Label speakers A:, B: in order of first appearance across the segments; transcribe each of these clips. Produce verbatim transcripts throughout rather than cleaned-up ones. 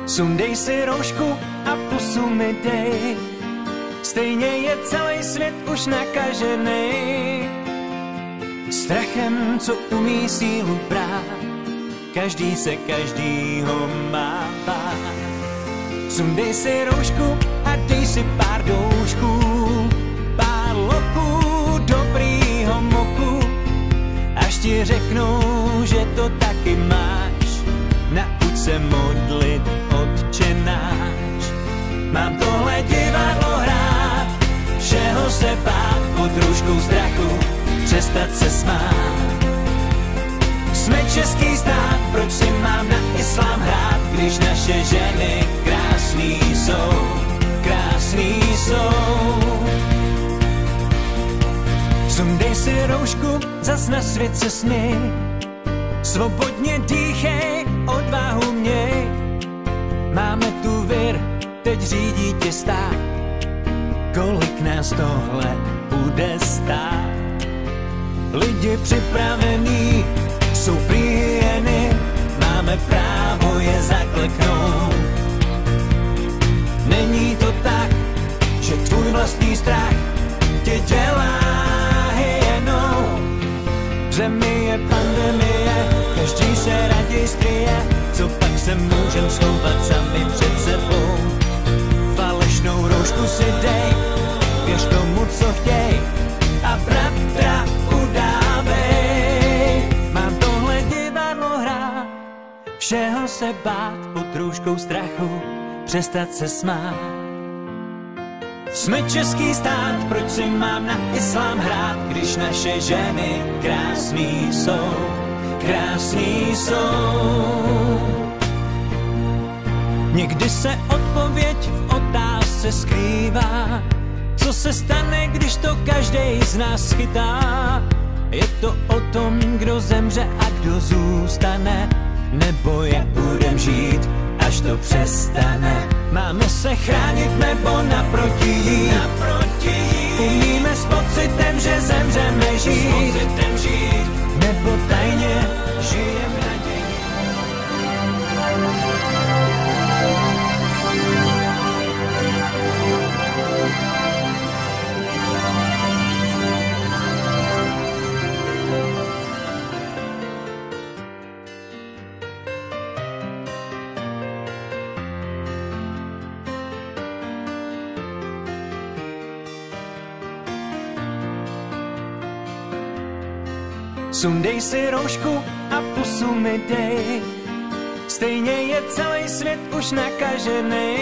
A: Sundej si roušku a pusu mi dej, stejně je celý svět už nakažený strachem, co umí sílu brát. Každý se každýho má bát. Sundej si roušku a dej si pár doušků, pár loků dobrýho moku, až ti řeknou, že to taky máš. Nauč se modlit, Otče náš. Mám tohle divadlo hrát, všeho se bát, pod rouškou strachu přestat se smát. Jsme český stát, proč si mám na islám hrát, když naše ženy krásný jsou, krásný jsou. Sundej si roušku, zas na svět se směj, svobodně dýchej, odvahu měj. Máme tu vir, teď řídí tě stát, kolik nás tohle bude stát. Lidi připravení jsou prý-hyeny, máme právo je zakleknout. Není to tak, že tvůj vlastní strach tě dělá hyenou. V zemi je pandemie, každý se raději skryje, co pak se můžem schovat sami před sebou. Falešnou roušku si dej, věř tomu, co chtěj, a bratra udávej. Mám tohle divadlo hrát, všeho se bát, pod rouškou strachu přestat se smát. Jsme český stát, proč si mám na islám hrát, když naše ženy krásný jsou, krásný jsou. Někdy se odpověď v otázce skrývá, co se stane, když to každej z nás chytá. Je to o tom, kdo zemře a kdo zůstane, nebo jak budem žít, až to přestane. Máme se chránit nebo naproti jít, naproti jít. Umíme s pocitem, že zemřeme žít, s pocitem žít. Nebo tajně žijem naději. Sundej si roušku a pusu mi dej, stejně je celý svět už nakažený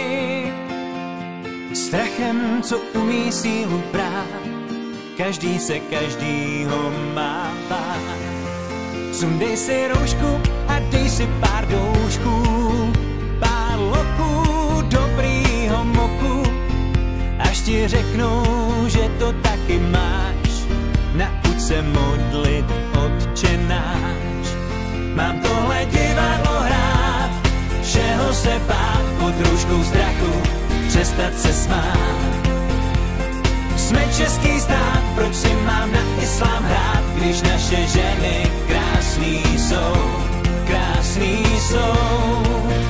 A: strachem, co umí sílu brát. Každý se každýho má bát. Sundej si roušku a dej si pár doušků, pár loků dobrýho moku, až ti řeknou, že to taky máš. Nauč se modlit, Otče náš. Mám tohle divadlo hrát, všeho se bát, pod rouškou strachu přestat se smát. Jsme český stát, proč si mám na islám hrát, když naše ženy krásný jsou, krásný jsou.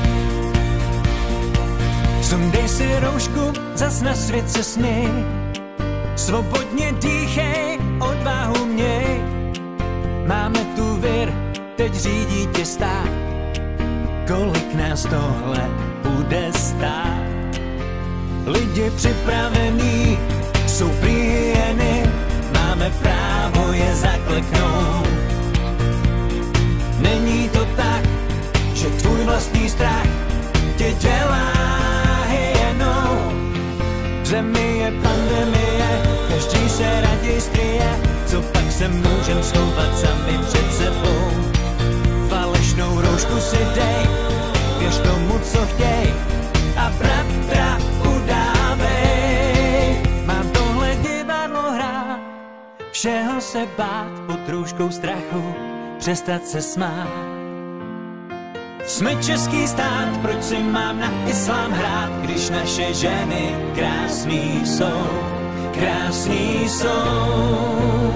A: Sundej si roušku, zas na svět se směj, svobodně dýchej, odvahu měj. Máme tu vir, teď řídí tě stát, kolik nás tohle bude stát. Lidi připravení jsou prý-hyeny, máme právo je zakleknout. Není to tak, že tvůj vlastní strach tě dělá hyenou. V zemi je pandemie, každý se raději skryje, co pak se můžem schovat sami před sebou. Falešnou roušku si dej, věř tomu, co chtěj, a bratra udávej. Mám tohle divadlo hrát, všeho se bát, pod rouškou strachu přestat se smát. Jsme český stát, proč si mám na islám hrát, když naše ženy krásný jsou, krásný jsou.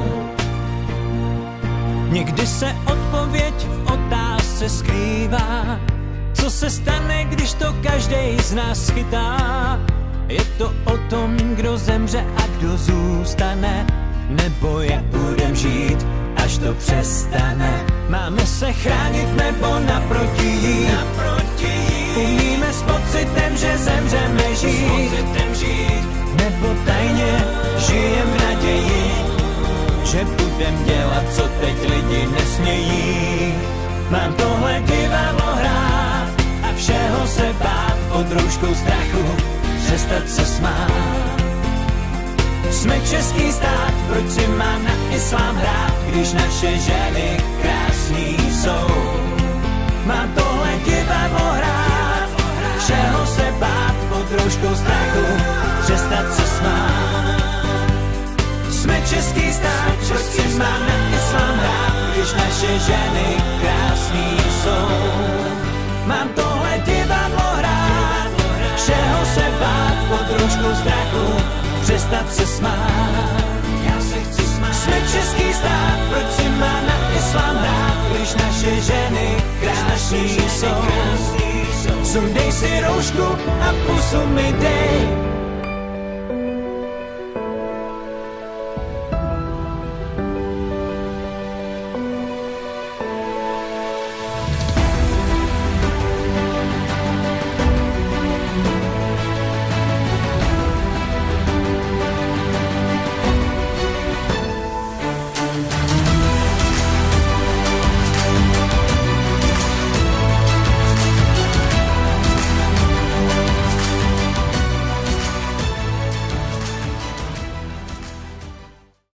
A: Někdy se odpověď v otázce skrývá, co Co se stane, když to každej z nás chytá? Je to o tom, kdo zemře a kdo zůstane, nebo jak budem žít, až to přestane. Máme se chránit nebo naproti jít? Umíme s pocitem, že zemřeme žít, nebo tajně žijem v naději, že budem dělat, co teď lidi nesmějí. Mám tohle divadlo hrát a všeho se bát, pod rouškou strachu přestat se smát. Jsme český stát, proč si mám na islám hrát, když naše ženy krásný jsou? Mám tohle divadlo hrát, všeho se bát, pod rouškou strachu přestat se smát. Jsme český stát, proč si mám na islám hrát, když naše ženy krásný jsou? Mám tohle divadlo hrát, všeho se bát, pod rouškou strachu přestat se smát. Já se chci smát. Jsme český stát, proč si má na islám hrát, když naše ženy krásný jsou? Sundej si roušku a pusu mi dej,